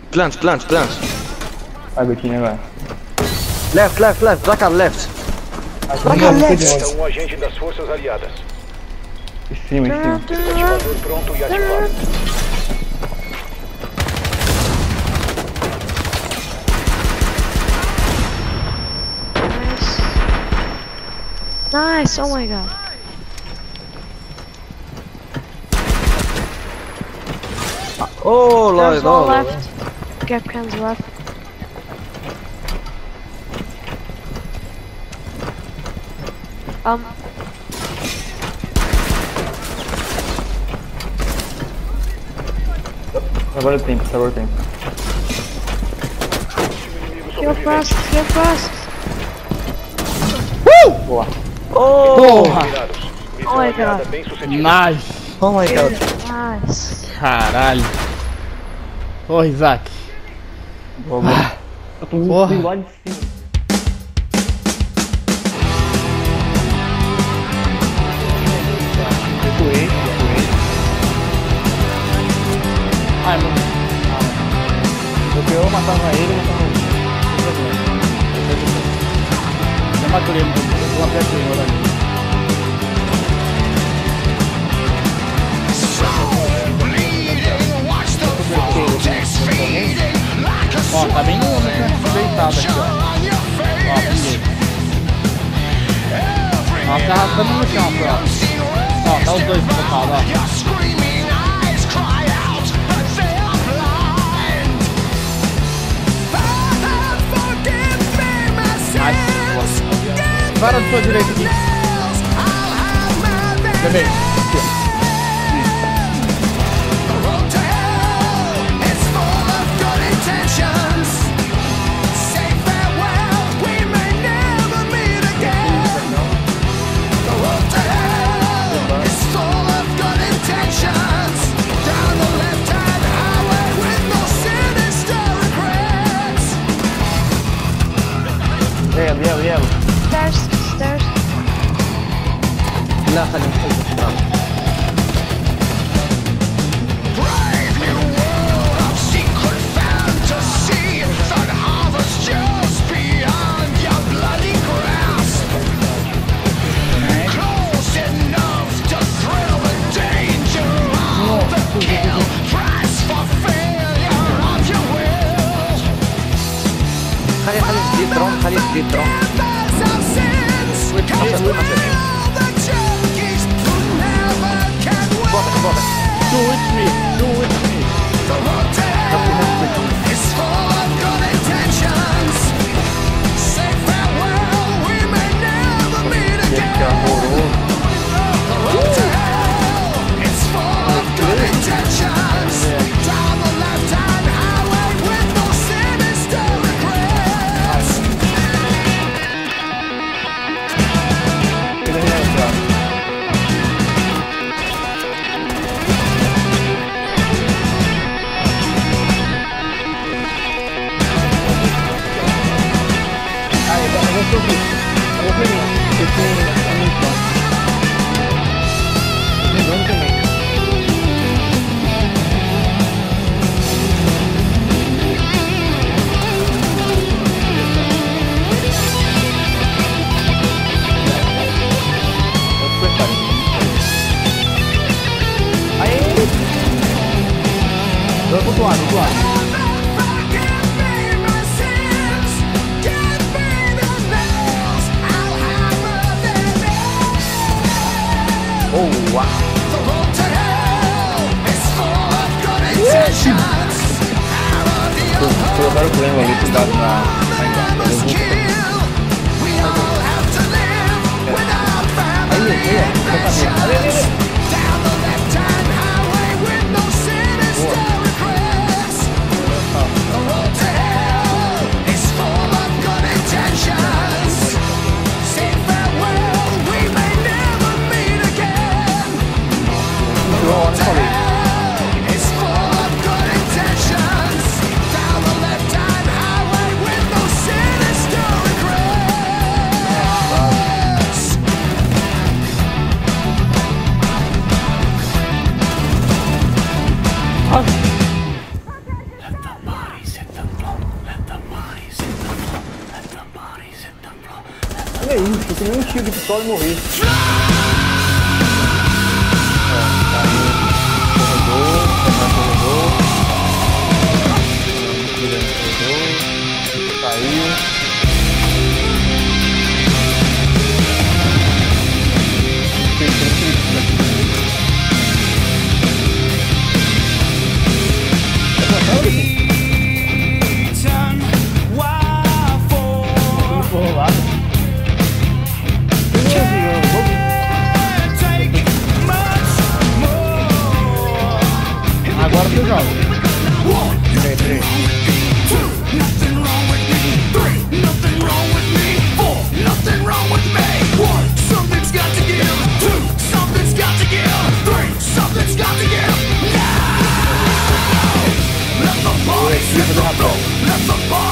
Plant. Vai, Betinho, agora. Left. Pra cá, left. Pra cá, left. Está um agente das forças aliadas. Em cima. Ativador pronto e ativado. Nice, oh my god. Oh, There's Lord. one left. Get cans left. Agora o tempo. Kill fast. Boa. Porra! Mirados. Missão Oh my aliada God. bem sucedida. Nice! Oh my god. Nice. Caralho! Ô, Isaac! Eu tô Porra. muito lá de cima. Recuei. Ai, mano. Eu matava ele, Eu matei ele, eu vou abrir aqui agora ali. Ó, tá bem no deitado aqui, ó. Ó, pinguei. Ó, tá arrastando no chão, ó. Ó, tá os dois no total, ó. Para do seu direito aqui. Bebê. Aqui, ó. Yellow. Stairs. لا خلينا نحل. خليه يجي درون. Do with me. Do lado. Oh, wow. Colocaram o problema ali, cuidado na aí. tomei um tiro de pistola e morri. Agora tu joga. Peraí. Let the bodies hit the floor. Let the bodies